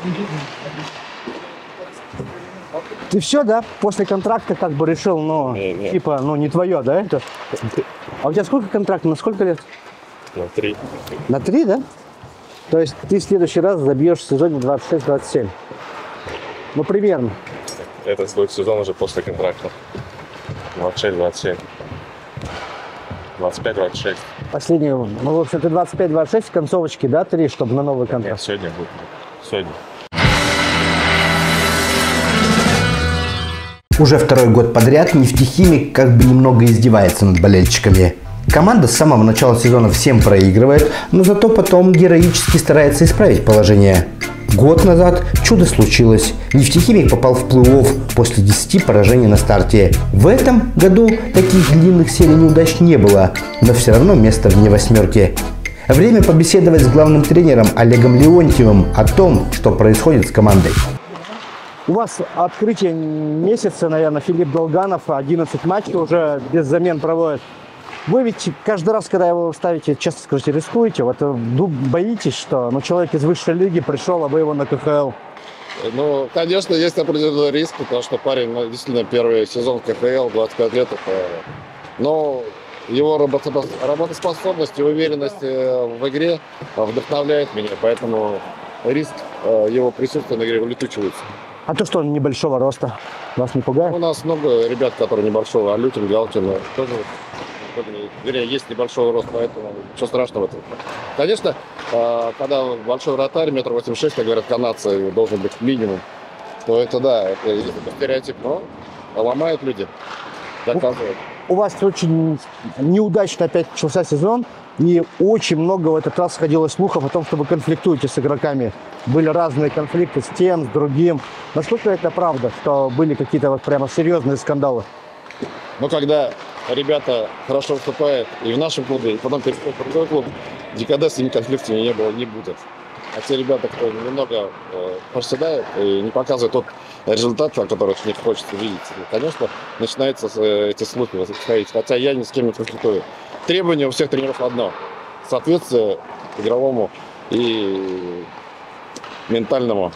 Ты все, да? После контракта как бы решил, ну, Не. типа, ну, не твое, да, это? А у тебя сколько контракт? На сколько лет? На 3. На 3, да? То есть ты в следующий раз забьешь в сезоне 26-27. Ну, примерно. Это будет сезон уже после контракта. 26-27. 25-26. Последний, ну, в общем, ты 25-26 концовочки, да, 3, чтобы на новый Нет, контракт? сегодня будет. Сегодня. Уже второй год подряд нефтехимик как бы немного издевается над болельщиками. Команда с самого начала сезона всем проигрывает, но зато потом героически старается исправить положение. Год назад чудо случилось. Нефтехимик попал в плей-офф после 10 поражений на старте. В этом году таких длинных серий неудач не было, но все равно место вне восьмерки. Время побеседовать с главным тренером Олегом Леонтьевым о том, что происходит с командой. У вас открытие месяца, наверное, Филипп Долганов, 11 матчей уже без замен проводит. Вы ведь каждый раз, когда его ставите, честно скажите, рискуете? Вот боитесь, что человек из высшей лиги пришел, а вы его на КХЛ? Ну, конечно, есть определенный риск, потому что парень, действительно, первый сезон в КХЛ, 25 лет. Но его работоспособность и уверенность в игре вдохновляет меня, поэтому риск его присутствия на игре улетучивается. А то, что он небольшого роста, вас не пугает? У нас много ребят, которые небольшого, Алютин, Галкин, тоже, вернее, есть небольшого роста, поэтому ничего страшного в этом. Конечно, когда большой вратарь, 1,86 м, как говорят канадцы, должен быть минимум, то это да, это стереотип, но ломают люди, доказывают. У вас очень неудачно опять начался сезон, и очень много в этот раз ходило слухов о том, что вы конфликтуете с игроками. Были разные конфликты с тем, с другим. Насколько это правда, что были какие-то вот прямо серьезные скандалы? Но когда ребята хорошо выступают и в нашем клубе, и потом переходят в другой клуб, никогда с ними конфликтов не было, не будет. А те ребята, кто немного проседает и не показывает тот результат, который от них хочется видеть, конечно, начинаются эти слухи восходить. Хотя я ни с кем не конфликтую. Требование у всех тренеров одно. Соответствие игровому и ментальному.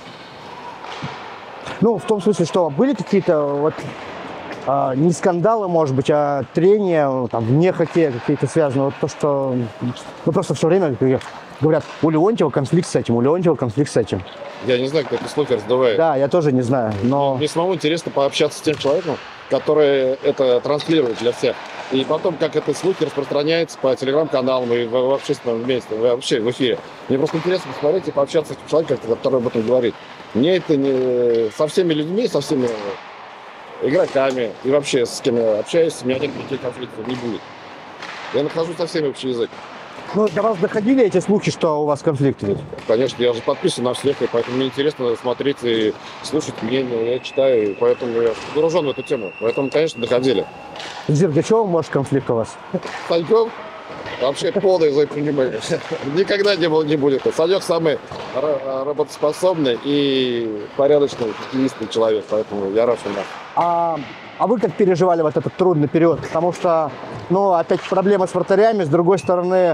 Ну, в том смысле, что были какие-то вот не скандалы, может быть, а трения там, вне хоккея какие-то связаны. Вот то, что просто все время говорят, у Леонтьева конфликт с этим, у Леонтьева конфликт с этим. Я не знаю, кто эти слухи раздувает. Да, я тоже не знаю, но... Мне самому интересно пообщаться с тем человеком, который это транслирует для всех. И потом, как эти слухи распространяются по телеграм-каналам и в общественном месте, вообще в эфире. Мне просто интересно посмотреть и пообщаться с этим человеком, который об этом говорит. Мне это не... Со всеми людьми, со всеми игроками и вообще с кем я общаюсь, у меня никаких конфликтов не будет. Я нахожу со всеми общий язык. Ну, до вас доходили эти слухи, что у вас конфликт ведь? Конечно, я же подписан на всех, и поэтому мне интересно смотреть и слушать мнение. Я читаю, и поэтому я погружен в эту тему. Поэтому, конечно, доходили. С Дергачевым, может, конфликт у вас? Саньков вообще полное взаимопонимание. Никогда не будет. Санек самый работоспособный и порядочный, хоккеистский человек, поэтому я рад, что нас. А вы как переживали вот этот трудный период? Потому что, ну, опять проблемы с вратарями, с другой стороны,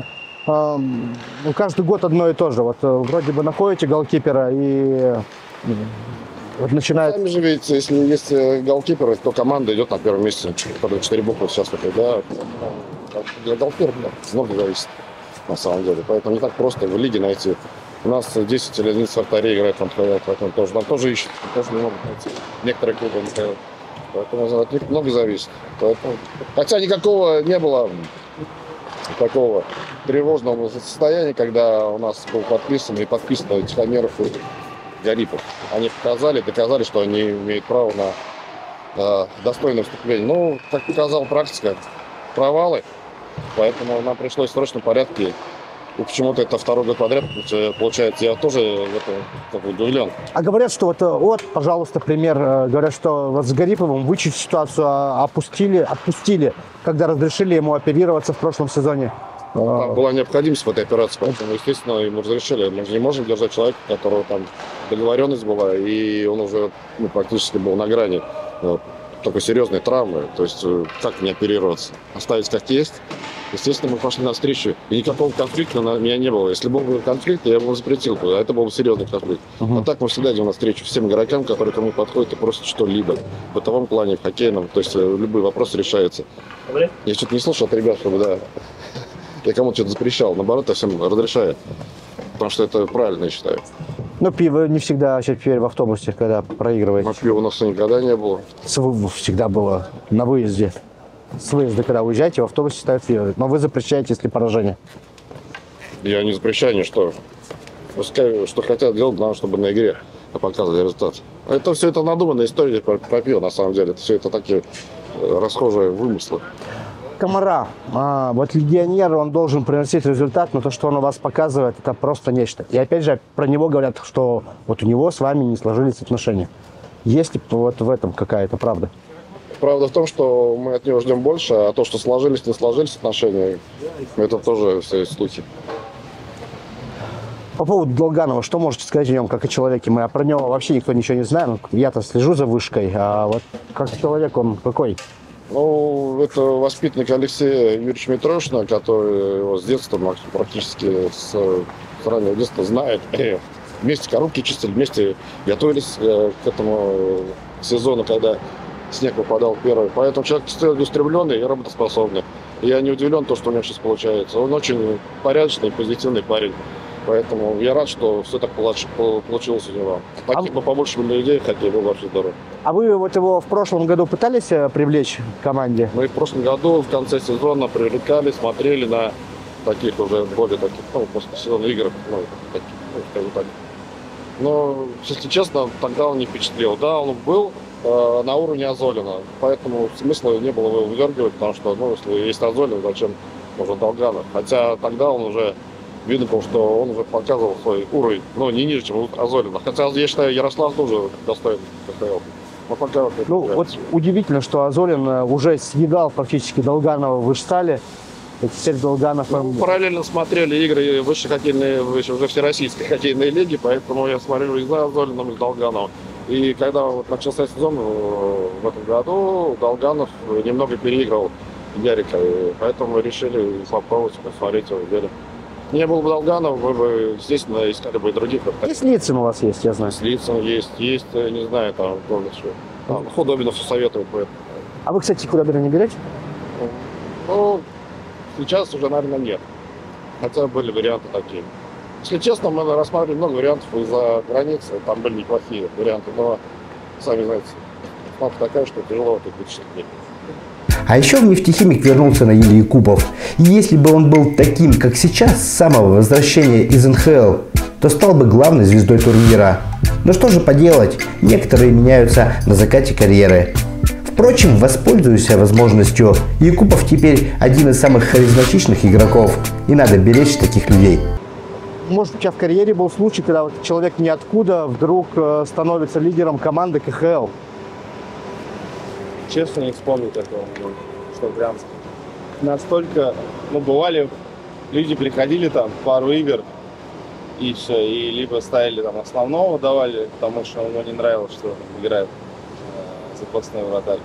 каждый год одно и то же. Вот вроде бы находите голкипера и вот начинает... Сами же видите, если есть голкипер, то команда идет на первом месте. 4 буквы сейчас такой, да. Для голкипера много зависит, на самом деле. Поэтому не так просто в лиге найти. У нас 10 или 11 вратарей играют в МХЛ, поэтому нам тоже ищут, тоже не могут найти. Некоторые клубы МХЛ. Поэтому от них много зависит. Поэтому... Хотя никакого не было такого тревожного состояния, когда у нас был подписан Тихомиров и Гарипов. Они доказали, что они имеют право на достойное вступление. Ну, как показала практика, провалы. Поэтому нам пришлось в срочном порядке. И почему-то это второй год подряд получается. Я тоже в этом удивлен. А говорят, что вот, пожалуйста, пример. Говорят, что вот с Гариповым вычесть ситуацию отпустили, когда разрешили ему оперироваться в прошлом сезоне. Там была необходимость в этой операции, поэтому, естественно, ему разрешили. Мы же не можем держать человека, у которого там договоренность была, и он уже практически был на грани такой серьезной травмы. То есть как не оперироваться? Оставить как есть Естественно, мы пошли навстречу, и никакого конфликта у меня не было. Если был бы конфликт, я бы его запретил, а это был бы серьезный конфликт. А так мы всегда идем навстречу всем игрокам, которые ко мне подходят, и просят что-либо. В бытовом плане, в хоккейном, то есть любые вопросы решаются. Я что-то не слышал от ребят, чтобы, да, я кому-то что-то запрещал. Наоборот, я всем разрешаю, потому что это правильно, я считаю. Ну, пиво не всегда теперь в автобусе, когда проигрываете. А пива у нас никогда не было. Всегда было на выезде. С выезда, когда уезжаете, в автобусе ставят пиво. Но вы запрещаете, если поражение. Я не запрещаю ничто. Пускай что хотят делать, главное, чтобы на игре показывали результат. Это все это надуманная история про пиво, на самом деле. Это все это такие расхожие вымыслы. Комара, вот легионер, он должен приносить результат, но то, что он у вас показывает, это просто нечто. И опять же, про него говорят, что вот у него с вами не сложились отношения. Есть ли вот в этом какая-то правда? Правда в том, что мы от него ждем больше, а то, что сложились, не сложились отношения, это тоже все слухи. По поводу Долганова, что можете сказать о нем как о человеке? Мы про него вообще никто ничего не знает. Я-то слежу за вышкой, а вот как человек он какой? Ну, это воспитанник Алексея Юрьевича Митрошина, который его с детства, практически с раннего детства знает. Вместе коробки чистили, вместе готовились к этому сезону, когда снег выпадал первый. Поэтому человек целеустремленный и работоспособный. Я не удивлен, что у него сейчас получается. Он очень порядочный, позитивный парень. Поэтому я рад, что все так получилось у него. Таких бы побольше людей хотели, было вообще здорово. А вы вот его в прошлом году пытались привлечь к команде? Мы в прошлом году в конце сезона привлекали, смотрели на таких уже более таких, после сезона игр, таких, скажем так. Но, если честно, тогда он не впечатлил. Да, он был на уровне Азолина, поэтому смысла не было его выдергивать, потому что, если есть Азолин, зачем нужен Долганов? Хотя тогда он уже видно было, что он уже показывал свой уровень, но не ниже, чем у Азолина. Хотя, я считаю, Ярослав тоже достоин КХЛ. Вот удивительно, что Азолин уже съедал практически Долганова в Ижстале. И теперь Долганов... Параллельно смотрели игры высшей хоккейной, уже всероссийской хоккейной лиги, поэтому я смотрел и за Азолином, и за Долгановым. И когда начался сезон в этом году, Долганов немного переиграл Ярика, и поэтому мы решили попробовать посмотреть его в деле. Не было бы Долганова, мы бы, естественно, искали бы и других. И Слицын у вас есть, я знаю. Слицын есть, не знаю, там, Худобинов все советует. А вы, кстати, Худобина не берете? Ну, сейчас уже, наверное, нет. Хотя были варианты такие. Если честно, мы рассматривали много вариантов из-за границы. Там были неплохие варианты, но, сами знаете, обстановка такая, что тяжело тут вычислить. А еще в «Нефтехимик» вернулся Наиль Якупов. И если бы он был таким, как сейчас, с самого возвращения из НХЛ, то стал бы главной звездой турнира. Но что же поделать, некоторые меняются на закате карьеры. Впрочем, воспользуюсь возможностью. Якупов теперь один из самых харизматичных игроков, и надо беречь таких людей. Может, у тебя в карьере был случай, когда вот человек ниоткуда вдруг становится лидером команды КХЛ? Честно, не вспомню такого, что прям настолько, бывали, люди приходили там, пару игр, и все, и либо ставили там основного, давали, потому что ему не нравилось, что играет запасной вратарь,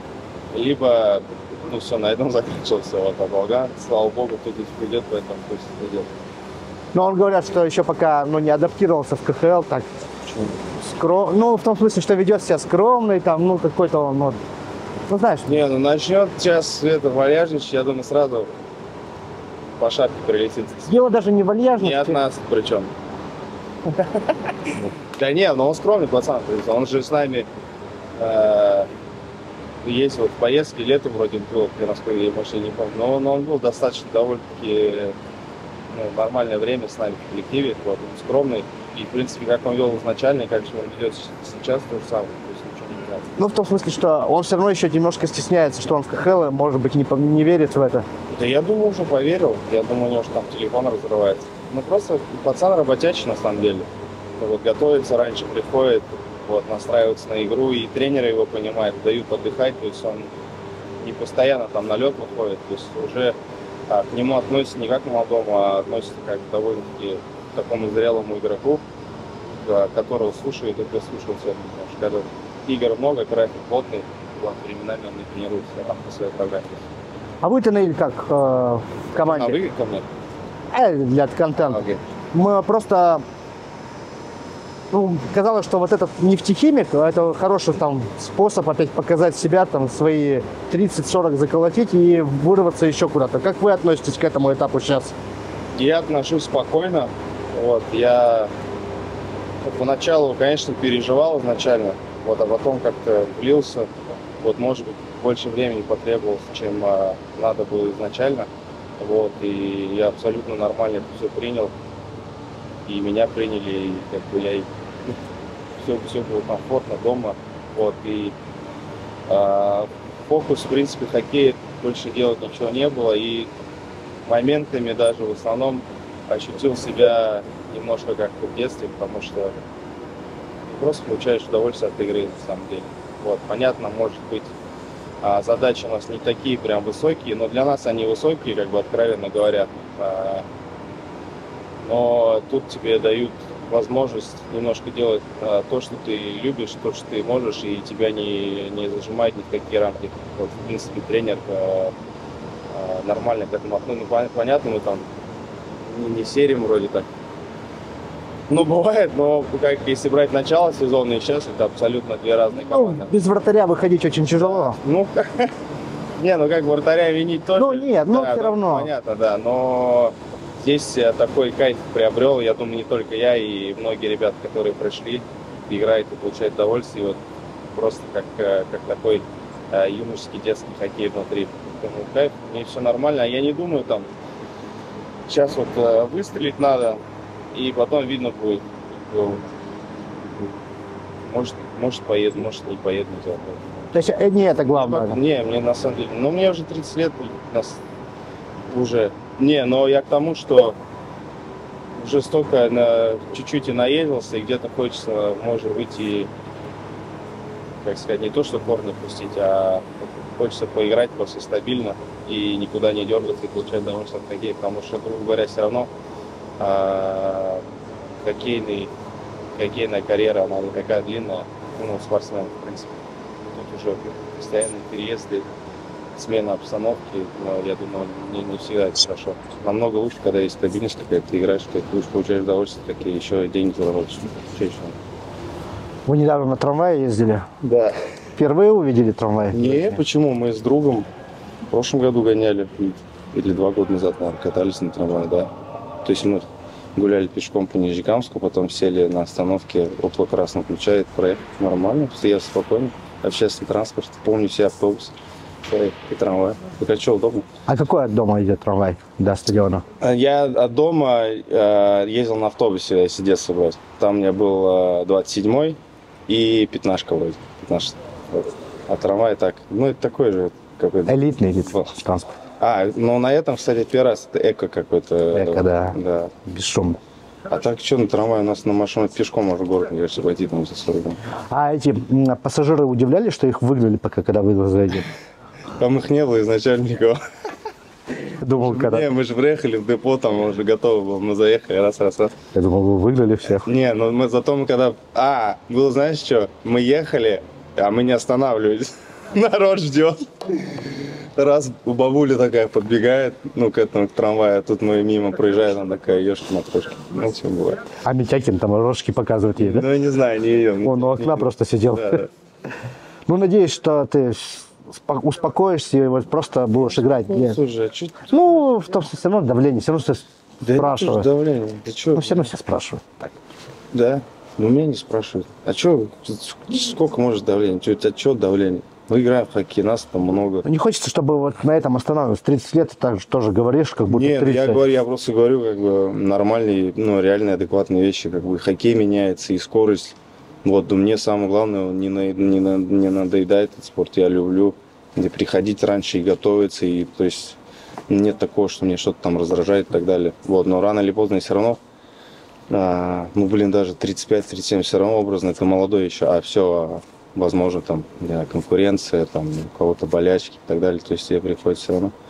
либо, все, на этом заканчивался, а Долган, слава богу, кто здесь придет, поэтому пусть идет. Но он говорят, что еще пока не адаптировался в КХЛ, так скромно, в том смысле, что ведет себя скромный, там, какой-то он, знаешь. Не, начнет сейчас вальяжничать, я думаю, сразу по шапке прилетит. Дело даже не вальяжности. Не от нас причем. Да не, он скромный пацан, он же с нами есть в поездке, летом вроде был, насколько я, может, не помню, но он был достаточно довольно-таки нормальное время с нами в коллективе, он скромный, и в принципе, как он вел изначально, и как же он ведет сейчас, то же самое. В том смысле, что он все равно еще немножко стесняется, что он в КХЛ, может быть, не верит в это. Да я думаю, уже поверил. Я думаю, у него же там телефон разрывается. Просто пацан работячий на самом деле. Готовится раньше, приходит, настраивается на игру, и тренеры его понимают, дают отдыхать, то есть он не постоянно там на лед выходит, то есть уже к нему относятся не как к молодому, а относятся как к довольно-таки такому зрелому игроку, которого слушают и прислушиваются, потому что когда игр много, график плотный, временами он не тренируется там по своей программе. А вы, Наиль, как в А команде? вы ко мне? Для контента. Окей. Мы просто... Ну, казалось, что вот этот нефтехимик, это хороший там способ опять показать себя, там свои 30-40 заколотить и вырваться еще куда-то. Как вы относитесь к этому этапу сейчас? Я отношусь спокойно. Вот, я поначалу, конечно, переживал изначально, вот, а потом как-то влился. Вот, может быть, больше времени потребовалось, чем надо было изначально. Вот, и я абсолютно нормально это все принял. И меня приняли, и как бы все было комфортно дома. Вот, и фокус, в принципе, хоккей больше делать ничего не было. И моментами даже в основном ощутил себя немножко как в детстве, потому что просто получаешь удовольствие от игры, на самом деле. Вот, понятно, может быть, задачи у нас не такие прям высокие, но для нас они высокие, как бы откровенно говоря. Но тут тебе дают возможность немножко делать то, что ты любишь, то, что ты можешь, и тебя не зажимает ни в какие рамки. Вот, в принципе, тренер нормально к этому относится. Ну, понятно, мы там не серим вроде так. Ну, бывает, но как если брать начало сезона и сейчас, это абсолютно две разные Ну, команды. без вратаря выходить очень тяжело. Ну, не, ну как вратаря винить тоже. Ну, нет, но Да, все равно. Понятно, да, но здесь я такой кайф приобрел, я думаю, не только я, и многие ребята, которые пришли, играют и получают удовольствие, и вот просто как такой юношеский детский хоккей внутри. Поэтому кайф, мне все нормально, а я не думаю там, сейчас вот выстрелить надо, и потом видно будет, может поеду, может не поеду. То есть не это главное. Не, мне на самом деле, ну мне уже 30 лет, нас уже, не, но я к тому, что уже столько чуть-чуть и наездился, и где-то хочется, может быть, и, как сказать, не то, что корни пустить, а хочется поиграть просто стабильно и никуда не дергаться и получать удовольствие от хоккея, потому что, грубо говоря, все равно хоккейная карьера, она не такая длинная, ну, спортсмен, в принципе. Тут уже постоянные переезды, смена обстановки, но я думаю, не всегда это хорошо. Намного лучше, когда есть стабильность, когда ты играешь, ты лучше получаешь удовольствие, такие еще деньги заработаешь. Вы недавно на трамвае ездили? Да. Впервые увидели трамвай? Не, почему? Мы с другом в прошлом году гоняли, или 2 года назад, наверное, катались на трамвае, да. То есть мы гуляли пешком по Нижнекамску, потом сели на остановке, около Красного Ключа, и проехали нормально, я спокойно. Общественный транспорт, помню все автобусы и трамвай. Так что удобно. А какой от дома идет трамвай до стадиона? Я от дома ездил на автобусе, если детство брать. Там у меня был 27-й и 15-ка вроде. 15. Вот. А трамвай так, ну это такой же какой-то. Элитный вид транспорта. Ну на этом, кстати, первый раз это эко какой-то. Эко, да. Да. Бесшумно. А так что на трамвае? У нас на машине пешком можно в город, мне кажется, пойти там за 40 минут. А эти пассажиры удивлялись, что их выгнали, пока когда вы зайдете? Там их не было изначально никого. Думал, когда... Не, мы же приехали в депо, там он уже готов был, мы заехали, раз. Я думал, вы выгнали всех. Не, ну мы когда... было, знаешь что, мы ехали, а мы не останавливались. Народ ждет. Раз у бабули такая подбегает, к этому к трамваю, а тут мы мимо проезжаем, она такая, ешки-матрешки. Ну, все бывает. А Митякин там рожки показывает ей, да? Ну, я не знаю, не ее. Он у окна просто сидел. Да. Ну, надеюсь, что ты успокоишься и вот просто будешь играть. Ну, слушай, а что... Ну, в том смысле, все равно давление, все равно все спрашивают. давление, ты что? Ну, все равно все спрашивают. Так. Да, но меня не спрашивают. А что, сколько может давление? У тебя что давление? Мы играем в хоккей, нас там много. Не хочется, чтобы вот на этом останавливаться. 30 лет ты так же тоже говоришь, как будто Нет, 30. я просто говорю, как бы, нормальные, реальные, адекватные вещи, как бы, хоккей меняется, и скорость. Вот, мне самое главное, не надоедает этот спорт, я люблю приходить раньше и готовиться, и, то есть, нет такого, что мне что-то там раздражает и так далее. Вот, но рано или поздно все равно, даже 35-37 все равно образно, это молодой еще, все, возможно, там, конкуренция, там, у кого-то болячки и так далее, то есть тебе приходится все равно.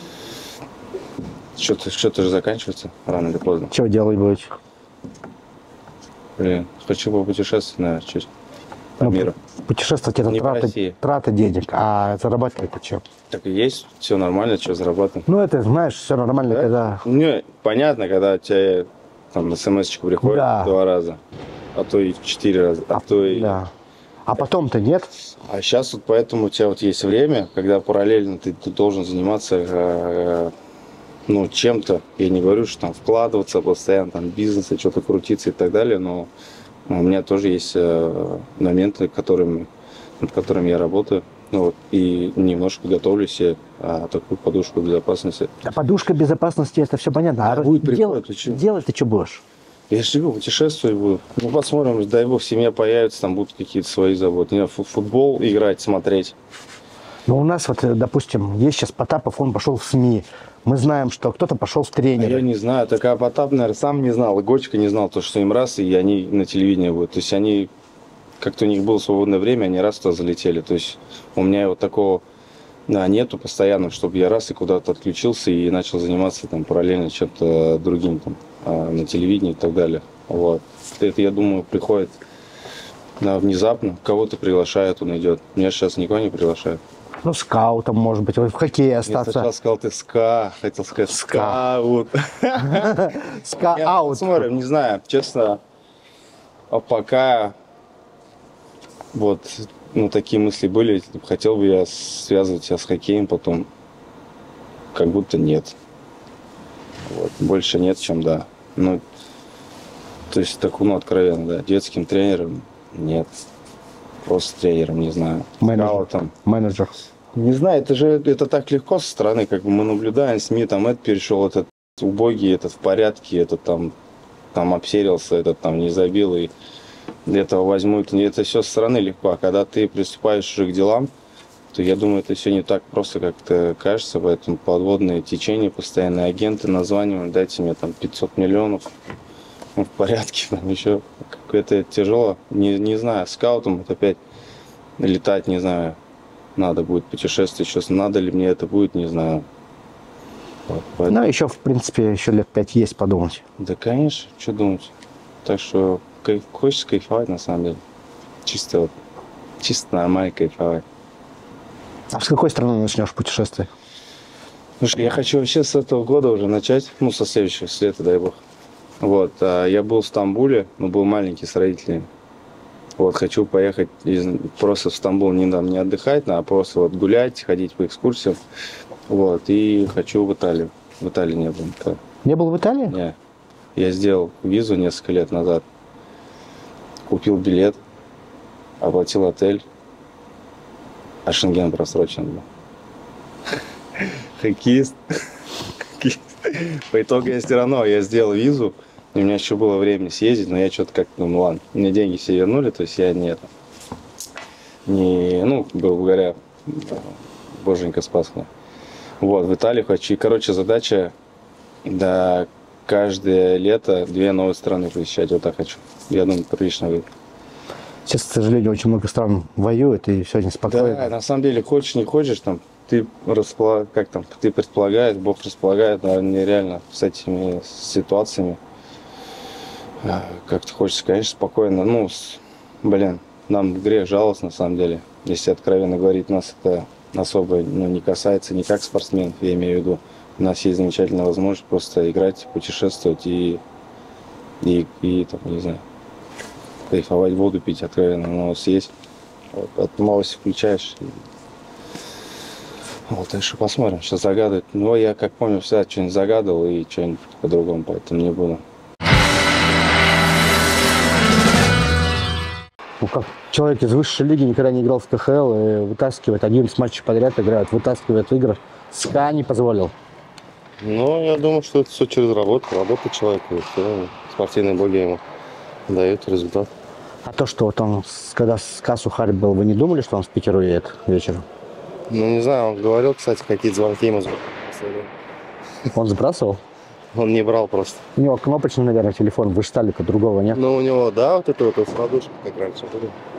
Что-то же заканчивается рано или поздно. Что делать будете? Блин, хочу попутешествовать, наверное, чуть по миру. Путешествовать это Не по трата, России. трата денег, а зарабатывать это что? Так и есть, все нормально, что зарабатываем. Ну, это, знаешь, все нормально, Да? когда... Ну, понятно, когда у тебя там смс-очка приходит Да. 2 раза, а то и 4 раза, а то и... Да. А потом-то нет. А сейчас вот поэтому у тебя вот есть время, когда параллельно ты должен заниматься ну, чем-то. Я не говорю, что там вкладываться постоянно, там бизнесы, что-то крутиться и так далее, но у меня тоже есть моменты, над которыми я работаю. Ну, вот, и немножко готовлю себе такую подушку безопасности. А подушка безопасности, это все понятно. А Будет прикольно, ты чё? делать ты что будешь? Я же говорю, путешествовать буду. Ну, посмотрим, дай бог, семья появится, там будут какие-то свои заботы. Не знаю, футбол играть, смотреть. Ну, у нас вот, допустим, есть сейчас Потапов, он пошел в СМИ. Мы знаем, что кто-то пошел в А тренеры. я не знаю, такая Потап, наверное, сам не знал, и Гочка не знал, то, что им раз, и они на телевидении будут. То есть они, как-то у них было свободное время, они раз туда залетели. То есть у меня вот такого нету постоянно, чтобы я раз и куда-то отключился и начал заниматься там параллельно чем-то другим там, на телевидении и так далее. Вот. Это, я думаю, приходит внезапно, кого-то приглашают, он идет. Меня сейчас никого не приглашает. Ну, скаутом, может быть, в хоккее Я сначала остаться. сказал, ты хотел сказать скаут. Я Скаут. посмотрим, не знаю, честно, а пока вот, ну, такие мысли были, хотел бы я связывать себя с хоккеем, потом как будто нет. Вот, больше нет, чем да. Ну, то есть, так, ну, откровенно, да, детским тренером нет. Просто тренером, не знаю. Менеджер. Скаутом. Менеджер. Не знаю, это так легко со стороны, как бы мы наблюдаем, СМИ, там, этот перешел, этот убогий, этот в порядке, этот там обсерился, этот там не забил, и этого возьмут. Это все со стороны легко, а когда ты приступаешь уже к делам, то я думаю, это все не так просто, как это кажется, поэтому подводные течения, постоянные агенты названивают, дайте мне там 500 миллионов, ну, в порядке, там еще, это тяжело, не знаю, скаутом это опять летать, не знаю, надо будет путешествовать, сейчас надо ли мне это будет, не знаю. Вот, поэтому... Ну, еще, в принципе, еще лет 5 есть подумать. Да, конечно, что думать. Так что хочется кайфовать, на самом деле. Чисто нормально кайфовать. А с какой страны начнешь путешествие? Слушай, я хочу вообще с этого года уже начать, ну, со следующего, с лета, дай бог. Вот, я был в Стамбуле, но был маленький с родителями. Вот, хочу поехать просто в Стамбул не отдыхать, а просто вот гулять, ходить по экскурсиям. Вот, и хочу в Италию. В Италии не был. Не был в Италии? Не. Я сделал визу несколько лет назад. Купил билет, оплатил отель, а Шенген просрочен был. Хоккеист. По итогу я все равно, я сделал визу, и у меня еще было время съездить, но я что-то как-то думал, ладно, мне деньги все вернули, то есть я ну, грубо говоря, боженька спас меня. Вот, в Италию хочу. И, короче, задача, да, каждое лето 2 новые страны посещать, вот так хочу. Я думаю, прилично выйдет. Сейчас, к сожалению, очень много стран воюет, и все неспокойно. Да, на самом деле, хочешь, не хочешь, там, ты предполагаешь, Бог располагает, наверное, нереально с этими ситуациями. Как-то хочется, конечно, спокойно. Ну, нам грех жаловаться, на самом деле. Если откровенно говорить, нас это особо не касается никак спортсменов, я имею в виду. У нас есть замечательная возможность просто играть, путешествовать и там, не знаю, кайфовать, воду пить, откровенно, новость есть. Вот, от новости включаешь. Вот, так что посмотрим, сейчас загадывать. Но я, как помню, всегда что-нибудь загадывал и что-нибудь по-другому, поэтому не буду. Ну, как человек из высшей лиги никогда не играл в КХЛ и вытаскивает 11 матчей подряд, играет, вытаскивает игры. СКА не позволил. Ну, я думаю, что это все через работу человека, и все, спортивные боги ему дают результат. А то, что вот он, когда СКА Сухарь был, вы не думали, что он в Питер уедет вечером? Ну, не знаю, он говорил, кстати, какие-то звонки ему. Он сбрасывал? Он не брал просто. У него кнопочный, наверное, телефон, вы же стали-то другого нет. Ну, у него, да, вот это вот с радужкой, как раньше было.